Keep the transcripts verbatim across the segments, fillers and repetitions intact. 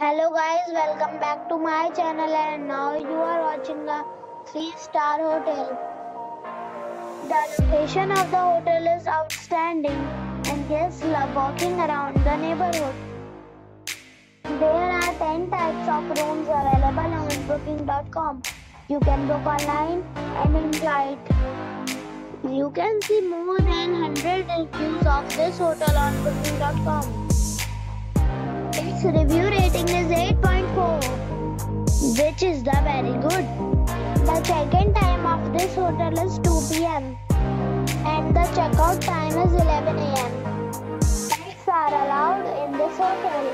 Hello guys, welcome back to my channel and now you are watching a three star hotel. The location of the hotel is outstanding and guests love walking around the neighborhood. There are ten types of rooms available on booking dot com. You can book online and enjoy it. You can see more than one hundred reviews of this hotel on booking dot com. Its review rating is eight point four, which is the very good. The check-in time of this hotel is two p m and the check-out time is eleven a m Pets are allowed in this hotel.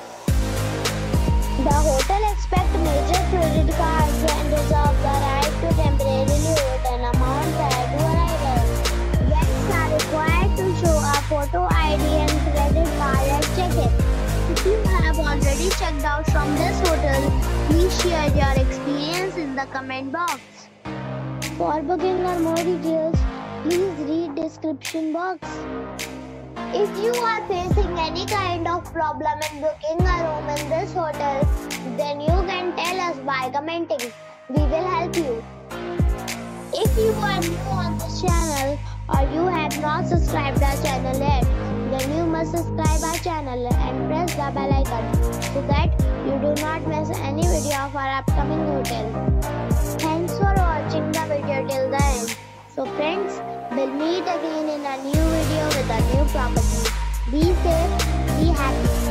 The hotel accepts major credit cards and reserves the right to temporarily hold an amount prior to arrival. Guests are required to show a photo I D and credit card at check-in. If you have already checked out from this hotel, please share your experience in the comment box. For booking or more details, please read description box. If you are facing any kind of problem in booking a room in this hotel, then you can tell us by commenting. We will help you. If you are new on this channel or you have not subscribed our channel yet, then you must subscribe our channel and press the bell icon so that you do not miss any video of our upcoming hotel. Thanks for watching the video till the end. So friends, we'll meet again in a new video with a new property. Be safe, be happy.